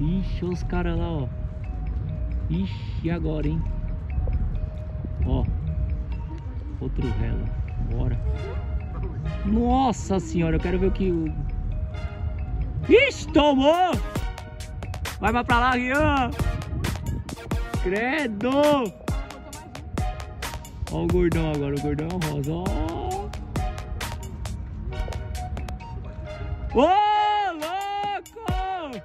Ixi, os caras lá, ó. Ixi, e agora, hein? Ó. Outro rela. Bora. Nossa senhora, eu quero ver o que o... Ixi, tomou! Vai mais pra lá, Rian! Credo! Ó o gordão agora, o gordão é o rosa, ó! Ô, louco!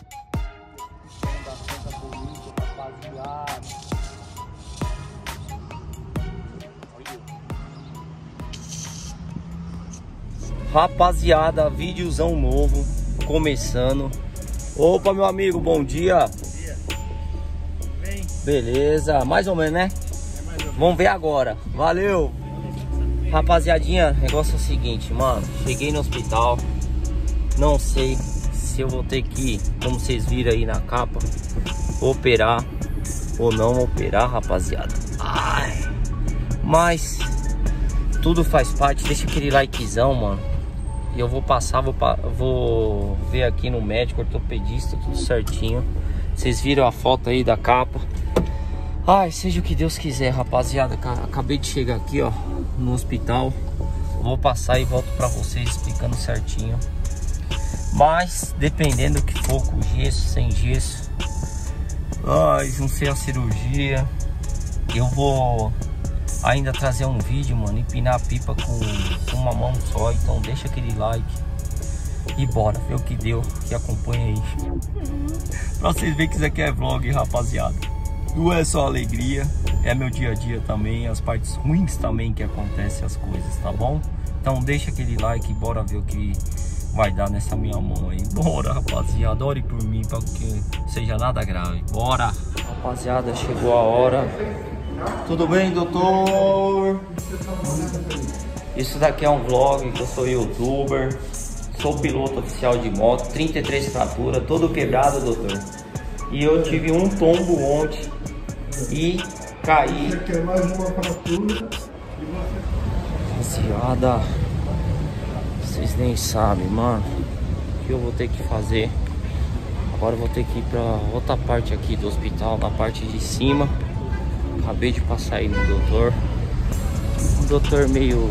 Rapaziada, videozão novo começando. Opa, meu amigo, bom dia. Bem. Beleza, mais ou menos, né? Vamos ver agora. Valeu. Rapaziadinha, negócio é o seguinte, mano. Cheguei no hospital. Não sei se eu vou ter que, como vocês viram aí na capa, operar ou não operar, rapaziada. Ai, mas tudo faz parte. Deixa aquele likezão, mano. E eu vou passar, vou ver aqui no médico ortopedista, tudo certinho. Vocês viram a foto aí da capa. Ai, seja o que Deus quiser, rapaziada. Acabei de chegar aqui, ó, no hospital. Vou passar e volto pra vocês explicando certinho. Mas, dependendo do que for, com gesso, sem gesso, ai, não sei a cirurgia, eu vou ainda trazer um vídeo, mano, empinar a pipa com uma mão só. Então deixa aquele like e bora ver o que deu, que acompanha aí. Pra vocês verem que isso aqui é vlog, rapaziada. Não é só alegria, é meu dia a dia também, as partes ruins também que acontecem as coisas, tá bom? Então deixa aquele like e bora ver o que vai dar nessa minha mão aí. Bora, rapaziada, ore por mim para que seja nada grave. Bora! Rapaziada, chegou a hora. Tudo bem, doutor? Isso daqui é um vlog, que eu sou youtuber, sou piloto oficial de moto, 33 fraturas, todo quebrado, doutor. E eu tive um tombo ontem e caí. Isso aqui é mais uma fratura. Rapaziada, vocês nem sabem, mano, o que eu vou ter que fazer. Agora eu vou ter que ir pra outra parte aqui do hospital, na parte de cima. Acabei de passar aí no doutor. Um doutor meio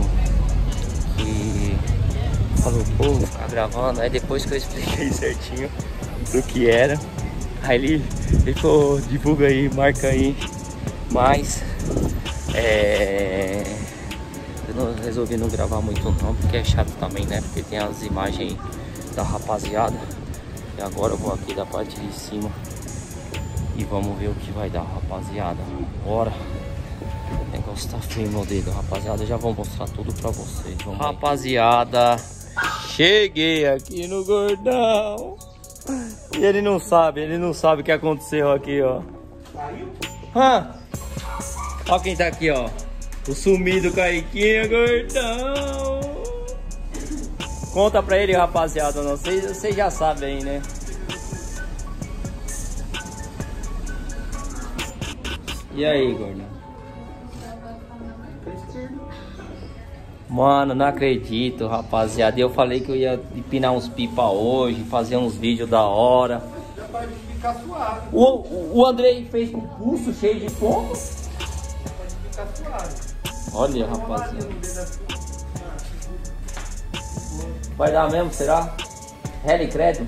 que falou, pô, vou ficar gravando. Aí depois que eu expliquei certinho do que era, aí ele falou, divulga aí, marca aí. Mas eu não resolvi não gravar muito não, porque é chato também, né? Porque tem as imagens da rapaziada. E agora eu vou aqui da parte de cima e vamos ver o que vai dar, rapaziada. Bora. O negócio tá feio no dedo, rapaziada. Eu já vou mostrar tudo pra vocês. Vamos rapaziada, cheguei aqui no gordão. E ele não sabe o que aconteceu aqui, ó. Ó quem tá aqui, ó. O sumido Kaiquinho, gordão. Conta pra ele, rapaziada. Não sei, vocês já sabem aí, né? E aí, gordão? Mano, não acredito, rapaziada. Eu falei que eu ia empinar uns pipa hoje, fazer uns vídeos da hora. Já vai ficar suave. O Andrei fez com o pulso cheio de ponto. Já vai ficar suave. Olha, rapaziada. Vai dar mesmo, será? Heli credo?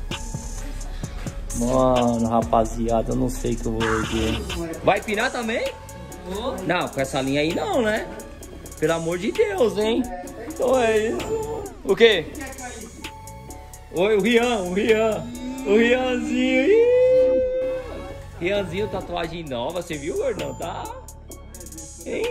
Mano, rapaziada, eu não sei o que eu vou erguer. Vai pinar também? Não, com essa linha aí não, né? Pelo amor de Deus, hein? Então é isso. O quê? Oi, o Rianzinho. Rianzinho, tatuagem nova, você viu, gordão? Tá? Hein?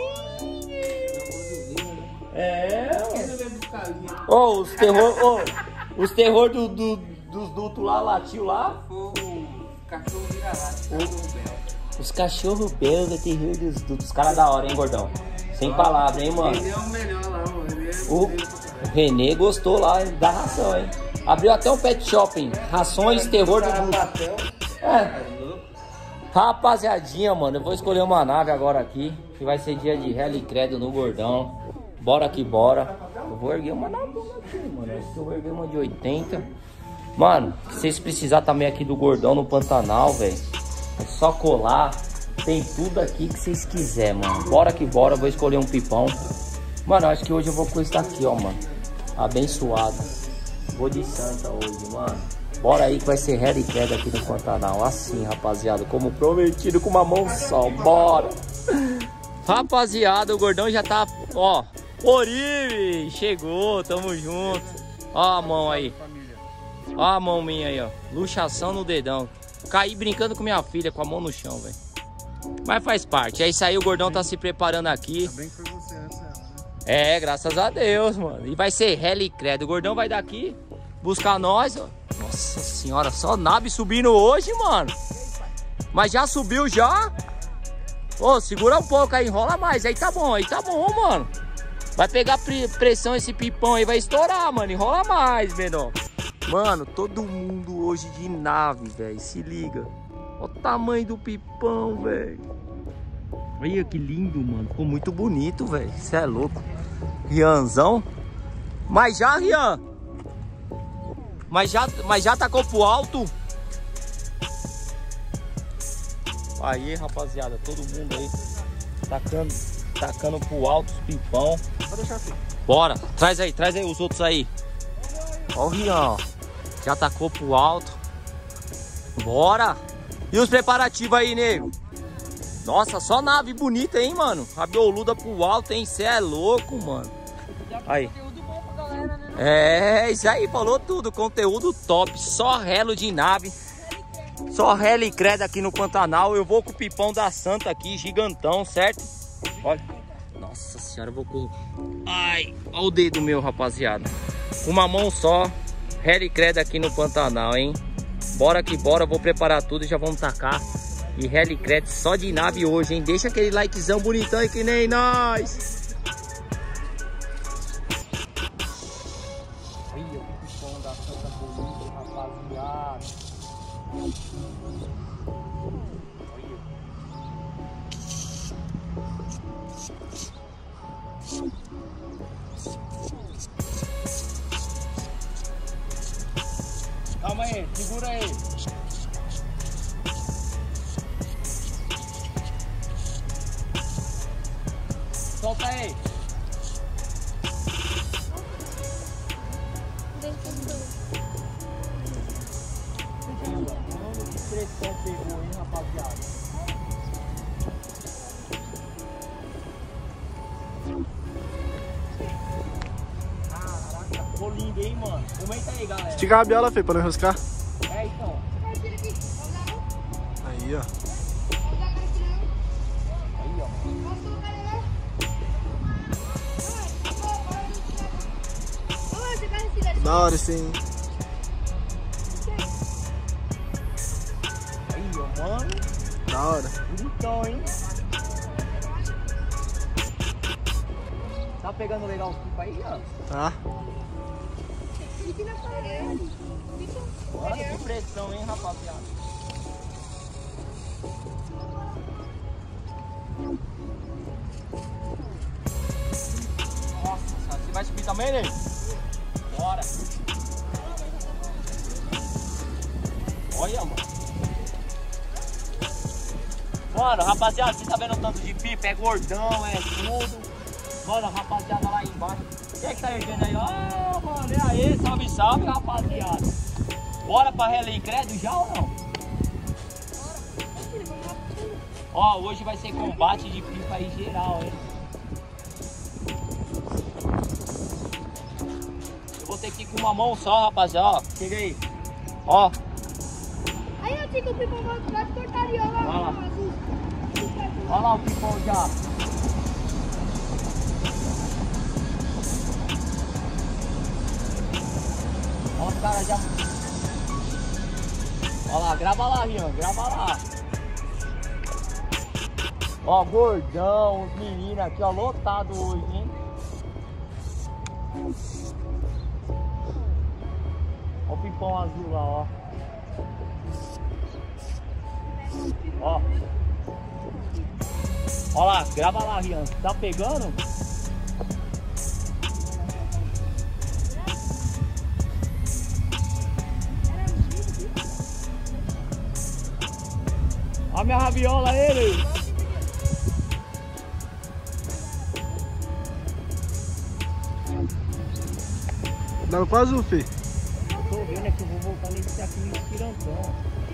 É. Ó, os terror dos dutos lá, latiu lá. O cachorro vira-lata. Os cachorros belga, terror dos caras da hora, hein, gordão? Sem palavra, hein, mano? Ele é o melhor lá, mano. O Renê gostou lá da ração, hein? Abriu até um pet shopping. Rações, terror do duto. É. Rapaziadinha, mano, eu vou escolher uma nave agora aqui, que vai ser dia de rally credo no gordão. Bora que bora. Eu vou erguer uma na bunda aqui, mano. Acho que eu vou erguer uma de 80. Mano, se vocês precisarem também aqui do Gordão no Pantanal, velho, é só colar. Tem tudo aqui que vocês quiserem, mano. Bora que bora, vou escolher um pipão. Mano, acho que hoje eu vou com esse daqui, ó, mano. Abençoado. Vou de Santa hoje, mano. Bora aí que vai ser Harry Credo aqui no Pantanal. Assim, rapaziada, como prometido, com uma mão só. Bora! Rapaziada, o Gordão já tá, ó. Oribe! Chegou, tamo junto. Ó a mão aí. Ó a mão minha aí, ó. Luxação no dedão. Caí brincando com minha filha, com a mão no chão, velho. Mas faz parte. É isso aí, o Gordão tá se preparando aqui. Ainda bem que foi você antes dela, né? É, graças a Deus, mano. E vai ser Harry Credo. O Gordão vai daqui buscar nós, ó. Nossa senhora, só nave subindo hoje, mano. Mas já subiu já? Ô, segura um pouco aí, enrola mais. Aí tá bom, mano. Vai pegar pressão esse pipão aí, vai estourar, mano. Enrola mais, menor. Mano, todo mundo hoje de nave, velho. Se liga. Olha o tamanho do pipão, velho. Olha que lindo, mano. Ficou muito bonito, velho. Você é louco. Rianzão. Mas já, Rian. Mas já tacou pro alto. Aí, rapaziada. Todo mundo aí. Tacando pro alto os pipão. Vou deixar aqui. Bora. Traz aí os outros aí. Ó o Rian, ó. Já tacou pro alto. Bora. E os preparativos aí, nego? Nossa, só nave bonita, hein, mano? Rabioluda pro alto, hein? Cê é louco, mano. Aí. Conteúdo bom pra galera, né? É, isso aí, falou tudo. Conteúdo top. Só relo de nave. Só Harry Credo aqui no Pantanal. Eu vou com o pipão da Santa aqui, gigantão, certo? Olha. Nossa senhora, eu vou com... Ai, olha o dedo meu, rapaziada. Uma mão só. Harry Credo aqui no Pantanal, hein? Bora que bora, vou preparar tudo e já vamos tacar. E Harry Credo só de nave hoje, hein? Deixa aquele likezão bonitão aí que nem nós. Olha o pipão da Santa bonito, rapaziada. Calma aí, segura aí. Solta aí. Que pressão pegou, hein, rapaziada? Caraca, ficou lindo, hein, mano? Comenta aí, galera. Estica a rabiola, Fê, pra não enroscar. É, então. Aí, ó. Aí, ó. Da hora, sim. Aí, ó, mano. Da hora. Bonitão, hein? Tá pegando legal os pipos aí, ó? Tá. Olha que pressão, hein, rapaziada? Nossa, você vai subir também, né? Bora! Olha, mano. Mano, rapaziada, você tá vendo o tanto de pipa? É gordão, é tudo. Mano, rapaziada lá embaixo. Quem é que tá erguendo aí? Ah, mano, é aí, salve, salve, rapaziada. Bora pra Harry Credo já ou não? Ó, hoje vai ser combate de pipa aí geral, hein? Eu vou ter que ir com uma mão só, rapaziada, ó. Chega aí. Ó. Aí eu tinha que o pipão vai cortar ali, ó lá. Olha lá o pipão já. Olha os caras já. Olha lá, grava lá, Rian, grava lá. Ó, gordão, os meninos aqui, ó, lotado hoje, hein? Ó o pipão azul lá, ó. Ó. Ó lá, grava lá, Rian. Tá pegando? A minha rabiola, ele. Dá pro azul, fi. Tô vendo é que eu vou voltar nesse aqui no Espirantão.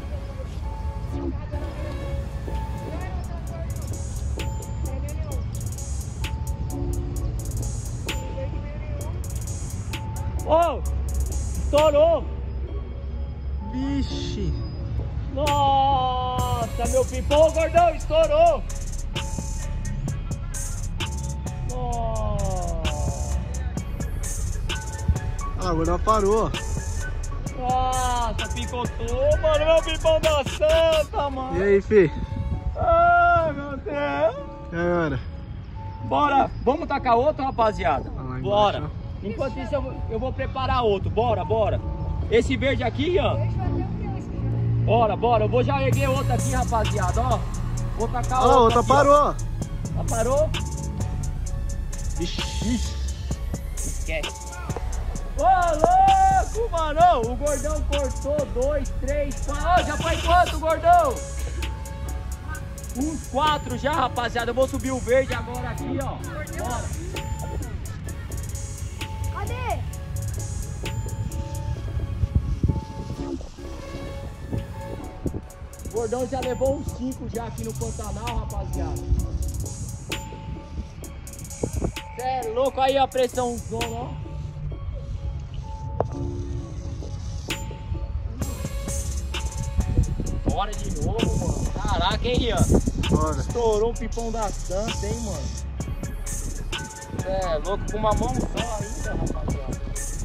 Ô! Estourou! Vixe. Nossa, meu pipão, gordão, estourou! Nossa! Ah, agora parou, ó. Nossa, picotou, mano, meu pipão da santa, mano! E aí, fi? Ai, meu Deus! E agora? Bora! Vamos tacar outro, rapaziada? Lá embaixo, Bora! ó. Enquanto isso, eu vou preparar outro. Bora, bora! Esse verde aqui, ó. Bora, bora! Eu vou já erguer outro aqui, rapaziada, ó. Vou tacar Ah, outro. outra aqui, parou, ó. ó. Parou? Vixe. Esquece. Ô, louco, mano! O gordão cortou 2, 3, 4. Ó, já foi quanto, gordão? Uns 4 já, rapaziada. Eu vou subir o verde agora aqui, ó. Bora. Cadê? O gordão já levou uns 5 já aqui no Pantanal, rapaziada. Cê é louco aí a pressão zona, ó. Bora de novo, mano. Caraca, hein, Ian? Bora. Estourou um pipão da santa, hein, mano? Cê é louco, com uma mão só ainda, rapaziada.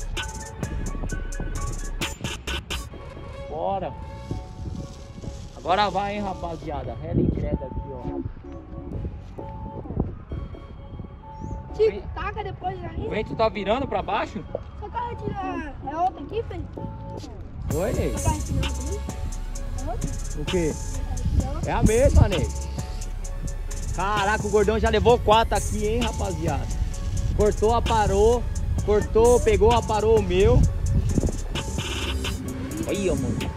Bora. Agora vai, hein, rapaziada. Rela entrega aqui, ó. Tipo, taca depois ali. O vento tá virando pra baixo? Só tá retirando. É outra aqui, filho? Oi, Ney. Só tá retirando também? É outra? O quê? Tá retirando? É a mesma, Ney. Caraca, o gordão já levou 4 aqui, hein, rapaziada. Cortou, aparou. Cortou, pegou, aparou o meu. Olha, mano.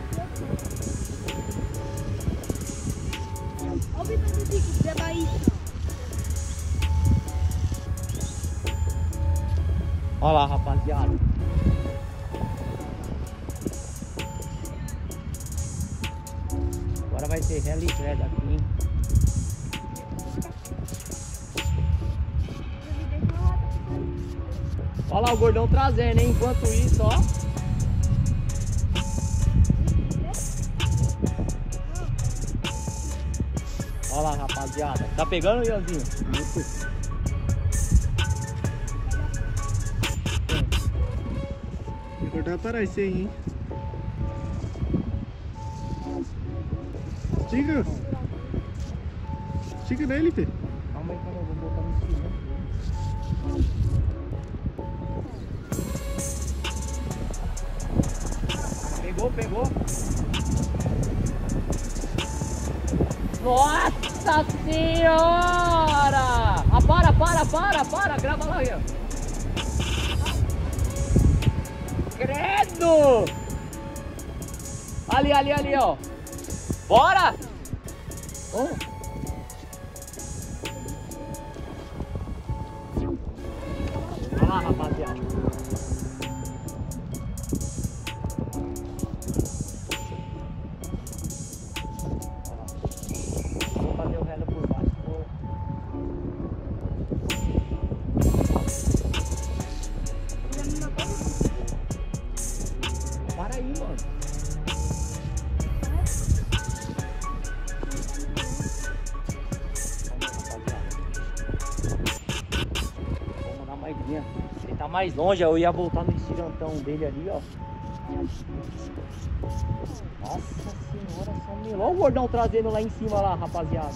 Olha o bico do bico, Zé Bahia. Olha lá, rapaziada. Agora vai ter rela e entrega aqui, hein. Olha lá o gordão trazendo, hein? Enquanto isso, ó. Olha lá, rapaziada. Tá pegando, Ianzinho? Vou cortar para esse aí, hein? Estica. Estica nele, fi. Calma aí, calma, eu vou botar no cima. Pegou, pegou. Nossa senhora! Ah, para, grava lá, Ian. Credo! Ali, ó. Bora! Oh. Olha lá, rapaziada. Vou fazer o relo por baixo. Para aí, mano. Ele tá mais longe, eu ia voltar no estirantão dele ali, ó. Nossa senhora, só me... Olha o gordão trazendo lá em cima lá, rapaziada.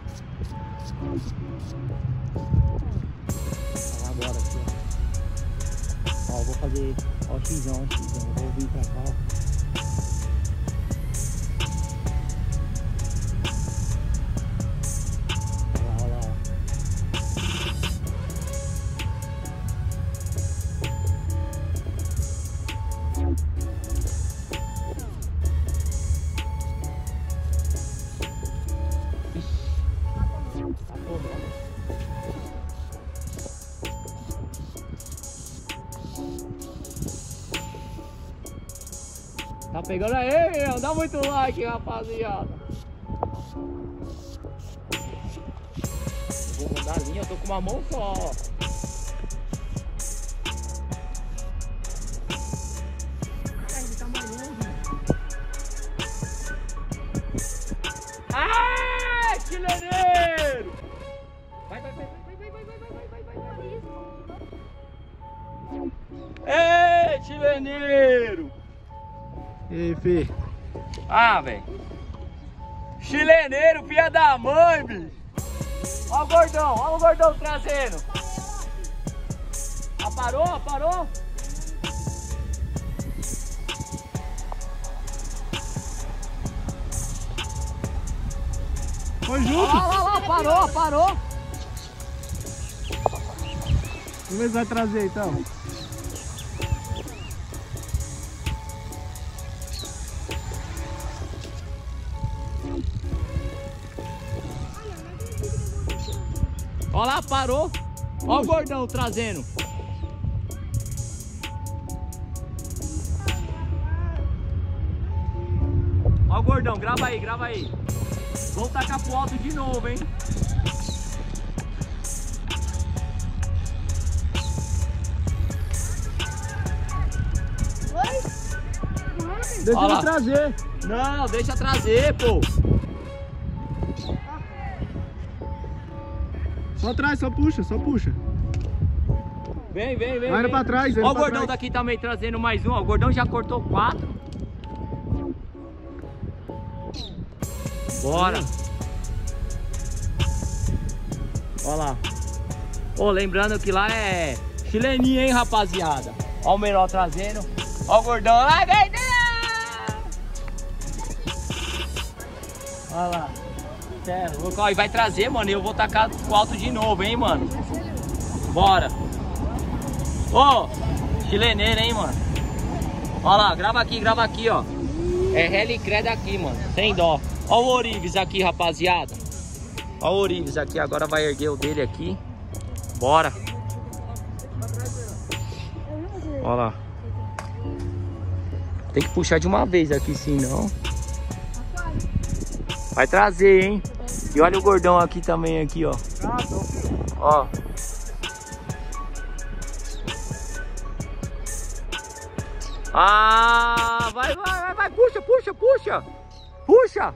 Olha agora aqui, ó. Ó, eu vou fazer, ó, xizão, eu vou vir pra cá, ó. pegando aí, dá muito like, rapaziada. Vou mudar a linha, eu tô com uma mão só. Ah, chileneiro! Vai. Ei, chileneiro! E aí, Fê? Ah, velho. Chileneiro, filha da mãe, bicho. Ó o gordão trazendo. Ah, parou? Foi junto? Lá, parou. Vamos ver se vai trazer então. Ó lá, parou. Ó o gordão trazendo. Ó o gordão, grava aí. Vamos tacar pro alto de novo, hein? Deixa ele trazer. Não, deixa trazer, pô. Só traz, só puxa. Vem. Vai pra trás, Ó o gordão daqui também trazendo mais um, ó. O gordão já cortou 4. Bora. Ó lá. Ó, lembrando que lá é chileninha, hein, rapaziada. Ó o menor trazendo. Ó o gordão. Ai, gordão! Olha lá. Sério, ó, e vai trazer, mano. E eu vou tacar pro alto de novo, hein, mano. Bora. Ô, chileneiro, hein, mano. Ó lá, grava aqui, ó. É Helicred aqui, mano. Sem dó. Ó o Orives aqui, rapaziada. Ó o Orives aqui. Agora vai erguer o dele aqui. Bora. Ó lá. Tem que puxar de uma vez aqui, senão vai trazer, hein. E olha o gordão aqui também, aqui, ó. Ó. Ah, vai, puxa.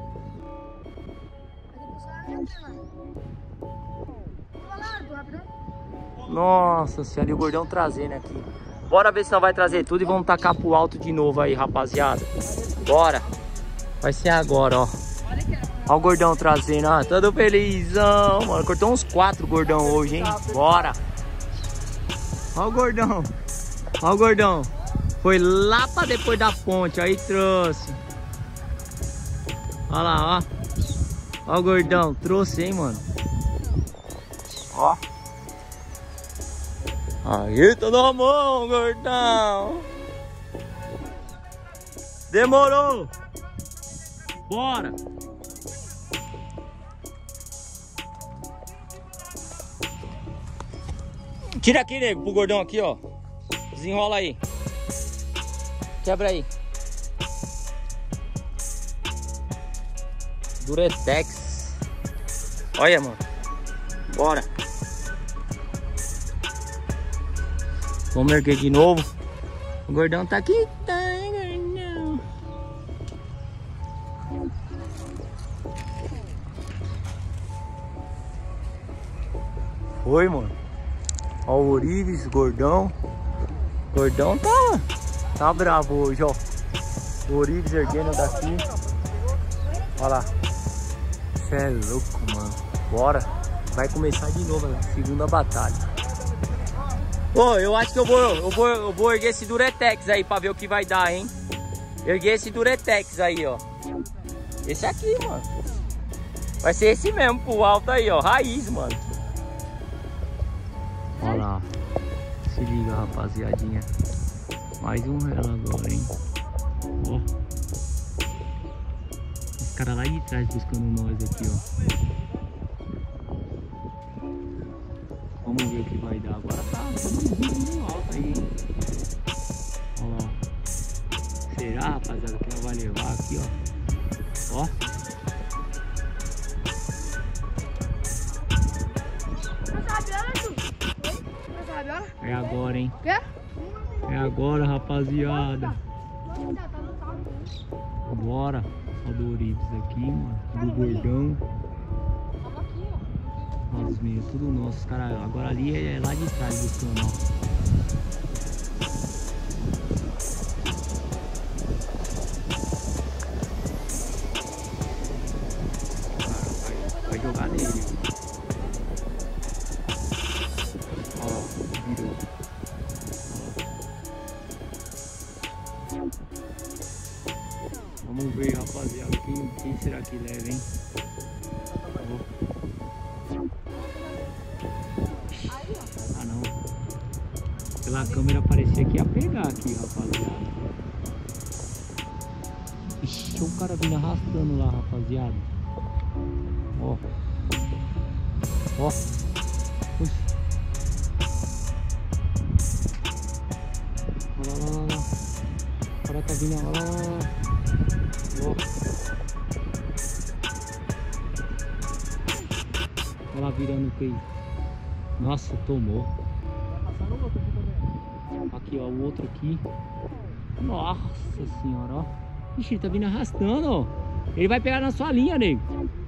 Nossa senhora, e o gordão trazendo aqui. Bora ver se não vai trazer tudo e vamos tacar pro alto de novo aí, rapaziada. Bora. Vai ser agora, ó. Ó o gordão trazendo, ó. Todo felizão, mano. Cortou uns 4 gordão hoje, hein. Bora. Ó o gordão. Foi lá pra depois da ponte, aí trouxe. Olha lá, ó. Ó o gordão, trouxe, hein, mano. Ó. Aí, tô na mão, gordão. Demorou. Bora. Tira aqui, nego, pro gordão aqui, ó. Desenrola aí. Quebra aí. Duretex. Olha, mano. Bora. Vamos erguer de novo. O gordão tá aqui. Tá, gordão. Foi, mano. Ó o Orives, gordão. Gordão tá bravo hoje, ó. O Orives erguendo daqui. Olha lá. Cê é louco, mano. Bora. Vai começar de novo a segunda batalha. Ô, eu acho que eu vou erguer esse Duretex aí pra ver o que vai dar, hein. Erguer esse Duretex aí, ó. Esse aqui, mano. Vai ser esse mesmo pro alto aí, ó. Raiz, mano. Olha lá. Se liga, rapaziadinha. Mais um ela agora, hein. Ó. Os caras lá de trás buscando nós aqui, ó. Vamos ver o que vai dar. Agora tá no alto aí, hein. Olha lá. Será? tá, rapaziada, que nós vai levar aqui, ó. Ó. É agora, hein? Quê? É agora, rapaziada. Bora. Ó do Orives aqui, mano. Do Gordão. Ó, os meninos, tudo nosso. Os caras, agora ali é lá de trás buscando, ó. Vai jogar nele. Ó, virou. Vamos ver, rapaziada, quem será que leva, hein? Ah, não. Pela câmera parecia que ia pegar aqui, rapaziada. Ixi, o cara vindo arrastando lá, rapaziada. Ó. Ó. Puxa. Olha lá, olha lá, olha lá. O cara tá vindo, olha lá, olha lá. Olha lá virando o que? Nossa, tomou. Aqui, ó, o outro aqui. Nossa senhora, ó. Ixi, ele tá vindo arrastando, ó. Ele vai pegar na sua linha, nego.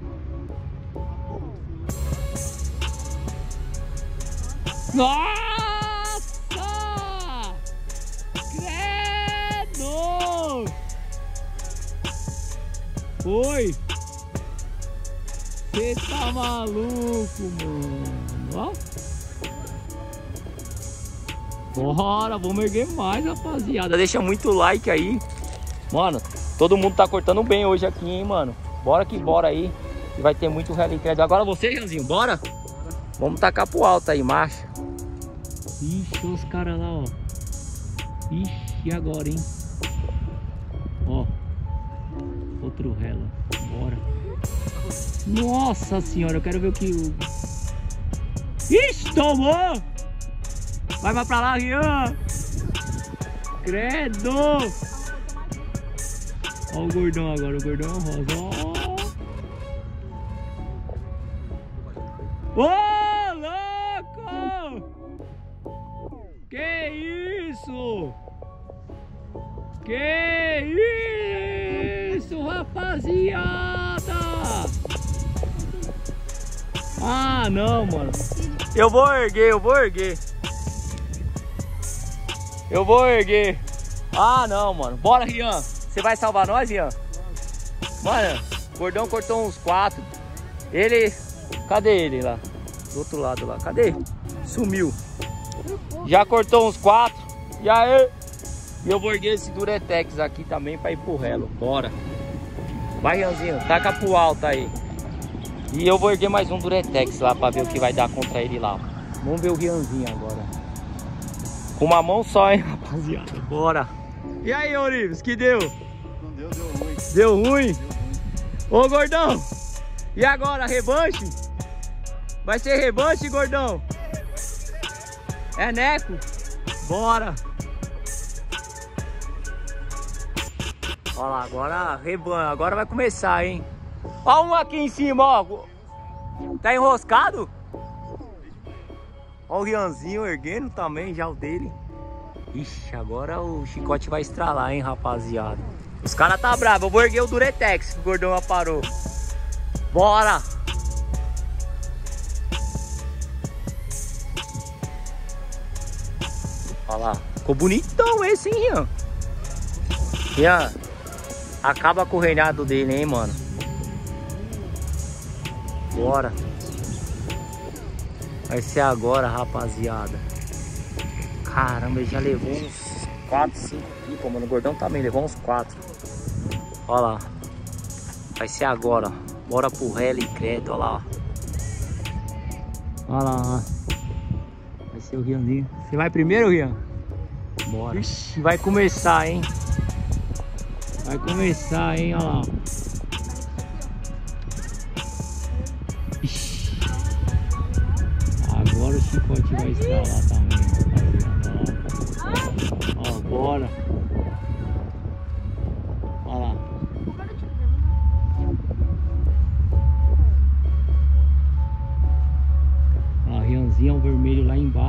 Nossa! Credo! Foi! Você tá maluco, mano? Ó! Bora, vamos erguer mais, rapaziada. Deixa muito like aí. Mano, todo mundo tá cortando bem hoje aqui, hein, mano. Bora que bora aí. E vai ter muito rally crédito. Agora você, Janzinho, bora? Vamos tacar pro alto aí, marcha. Ixi, os caras lá, ó. Ixi, agora, hein? Ó. Outro rela. Bora. Nossa senhora, eu quero ver o que... Ixi, tomou! Vai pra lá, Rian! Credo! Ó o gordão agora, o gordão rosa. Ô, louco! Que isso? Que isso, rapaziada? Ah, não, mano. Eu vou erguer. Eu vou erguer. Ah, não, mano. Bora, Rian. Você vai salvar nós, Rian? Mano, o gordão cortou uns 4. Ele... Cadê ele lá? Do outro lado lá. Cadê? Sumiu. Já cortou uns 4. E aí? E eu vou erguer esse Duretex aqui também pra ir pro relo. Bora. Vai, Rianzinho. Taca pro alto aí. E eu vou erguer mais um Duretex lá pra ver o que vai dar contra ele lá. Vamos ver o Rianzinho agora. Com uma mão só, hein, rapaziada. Bora. E aí, Orives, que deu? Não deu, deu ruim. Deu ruim? Ô, gordão. E agora, revanche? Vai ser revanche, gordão? É neco? Bora. Olha lá, agora rebanho. Agora vai começar, hein? Ó um aqui em cima, ó. Tá enroscado? Ó o Rianzinho erguendo também, já o dele. Ixi, agora o chicote vai estralar, hein, rapaziada. Os caras tá bravos. Eu vou erguer o Duretex, que o gordão já parou. Bora! Olha lá. Ficou bonitão esse, hein, Rian? Rian, acaba com o reinado dele, hein, mano? Bora. Vai ser agora, rapaziada. Caramba, ele já levou uns 4, 5 pipas, mano. O gordão também levou uns 4. Olha lá. Vai ser agora. Bora pro rally credo, olha lá. Olha lá, ó. Vai ser o Rianzinho. Você vai primeiro, Rian? Bora. Ixi, vai começar, hein? Vai começar, hein? Olha lá. Ixi. Agora o chicote vai estralar também, rapaziada. Ó, bora.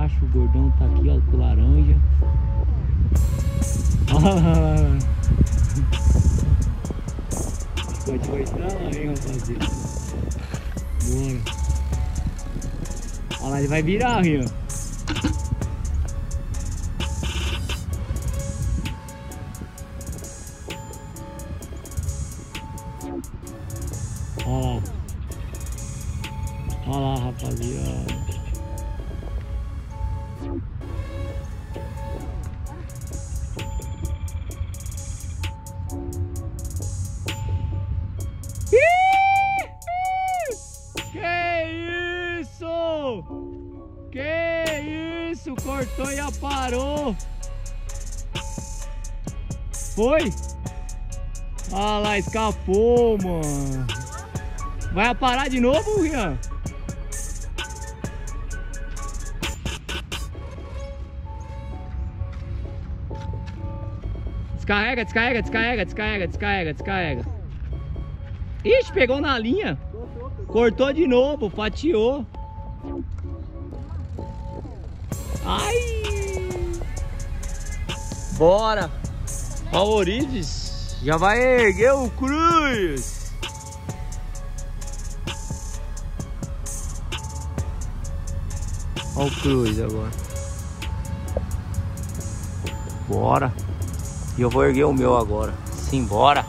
embaixo. O gordão tá aqui, ó, com laranja. Pode vai estralar, hein, rapaziada. Bora. Olha lá, ele vai virar, Rian. Olha lá. Olha lá, rapaziada. Que isso? Que isso? Cortou e aparou. Foi? Ah lá, escapou, mano. Vai aparar de novo, Rian? Descarrega, descarrega, descarrega, descarrega, descarrega, descarrega. Ixi, pegou na linha. Cortou de novo, fatiou. Ai! Bora! Ó o Orives. Já vai erguer o Cruz. Ó o Cruz agora. Bora! E eu vou erguer o meu agora. Simbora!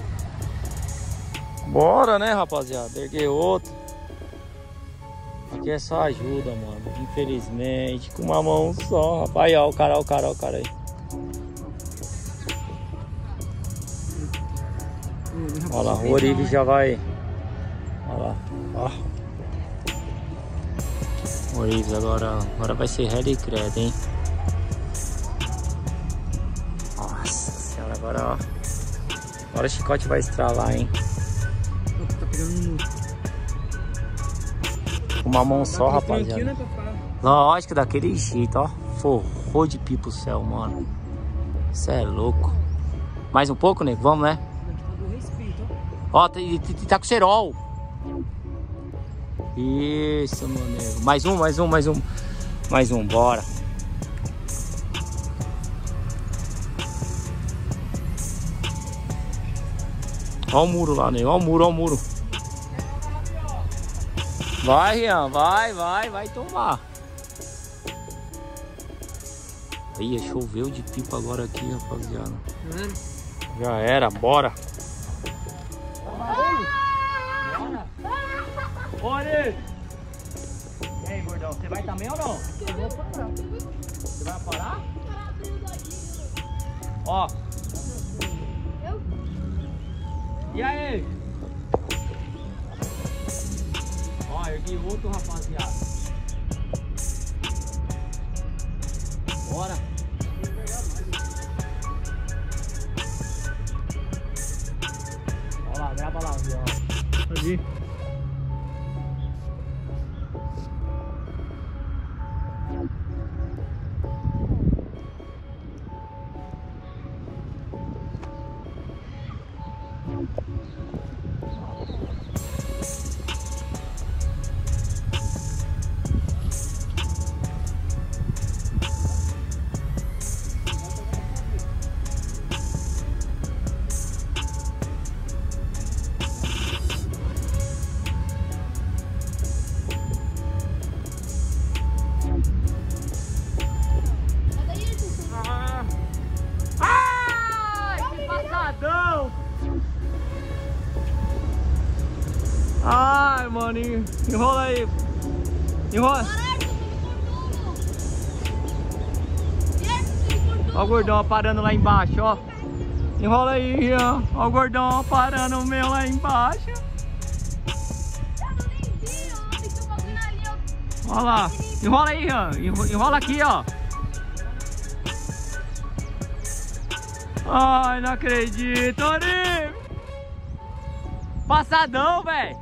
Bora, né, rapaziada? Erguer outro. Aqui é só ajuda, mano. Infelizmente, com uma mão só, rapaz. Aí, ó, o cara aí. Olha lá, o Orives já vai. Olha lá, ó. O Orives agora vai ser ré e credo, hein? Nossa senhora, agora, ó. Agora o chicote vai estralar, hein? Uma mão só, rapaziada. Lógico, daquele jeito, ó. Forrou de pipa o céu, mano. Isso é louco. Mais um pouco, nego? Vamos, né? Ó, tá com cerol. Isso, meu nego. Mais um, bora. Ó o muro lá, nego. Ó o muro. Vai, Rian, vai tomar. Aí, choveu de pipa agora aqui, rapaziada. Já era, bora. Bora! E aí, gordão, você vai também ou não? Eu vou parar. Você vai parar? Ó. E aí? Ó, ergui outro, rapaziada. Bora. Ó lá, grava lá, ó. Pode ir. Ai, mano, enrola aí. Enrola. Ó o gordão parando lá embaixo, ó. Enrola aí, Rian. Ó o gordão parando o meu lá embaixo. Ó lá. Enrola aí, Rian. Enrola aqui, ó. Ai, não acredito, Orives. Passadão, velho.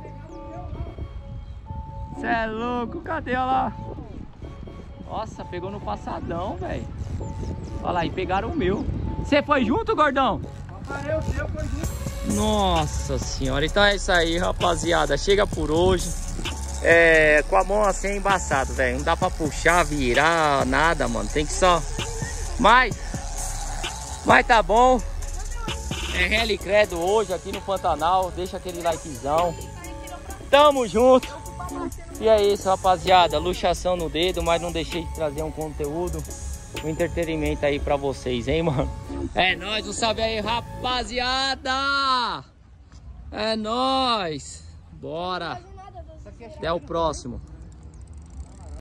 Cê é louco, cadê ela? Nossa, pegou no passadão, velho. Olha lá, e pegaram o meu. Você foi junto, gordão? Eu fui junto. Nossa senhora, então é isso aí, rapaziada. Chega por hoje. com a mão assim é embaçado, velho. Não dá pra puxar, virar, nada, mano. Tem que só... Mas tá bom. É Rally Credo hoje aqui no Pantanal. Deixa aquele likezão. Tamo junto. E é isso, rapaziada. Luxação no dedo, mas não deixei de trazer um conteúdo, um entretenimento aí pra vocês, hein, mano? É nóis, um salve aí, rapaziada! É nóis! Bora! Até o próximo.